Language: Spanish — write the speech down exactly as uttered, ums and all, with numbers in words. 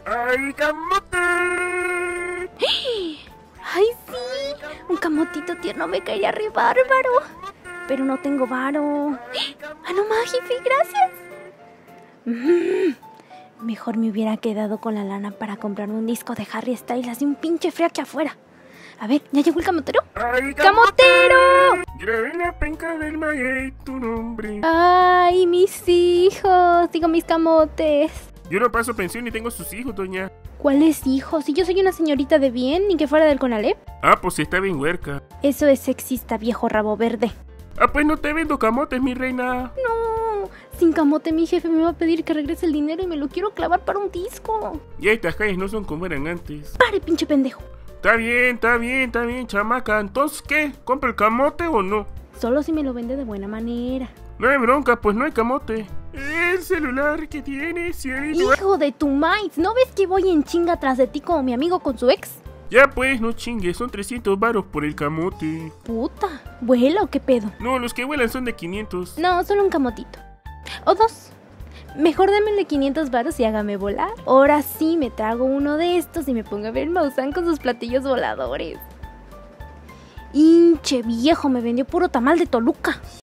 ¡Ay, camote! ¡Ay, sí! Un camotito tierno me caería re bárbaro. Pero no tengo varo. ¡Ah, no más, jefe! ¡Gracias! Mm, mejor me hubiera quedado con la lana para comprarme un disco de Harry Styles así un pinche frío aquí afuera. A ver, ¿ya llegó el camotero? ¡Ay, ¡Camotero! Grabé en la penca del maguey tu nombre. ¡Ay, mis hijos! Digo, mis camotes. Yo no paso pensión ni tengo sus hijos, doña. ¿Cuáles hijos? Si yo soy una señorita de bien, ni que fuera del Conalep. Ah, pues está bien huerca. Eso es sexista, viejo rabo verde. Ah, pues no te vendo camotes, mi reina. No, sin camote mi jefe me va a pedir que regrese el dinero y me lo quiero clavar para un disco. Ya estas calles no son como eran antes. ¡Pare, pinche pendejo! Está bien, está bien, está bien, chamaca. Entonces, ¿qué? ¿Compra el camote o no? Solo si me lo vende de buena manera. No hay bronca, pues no hay camote. El celular que tiene, cielito. ¡Hijo de tu maíz! ¿No ves que voy en chinga tras de ti como mi amigo con su ex? Ya pues, no chingues, son trescientos varos por el camote. Puta, ¿vuela o qué pedo? No, los que vuelan son de quinientos. No, solo un camotito. O dos. Mejor démele quinientos varos y hágame volar. Ahora sí me trago uno de estos y me pongo a ver Maussan con sus platillos voladores. Hinche viejo, me vendió puro tamal de Toluca.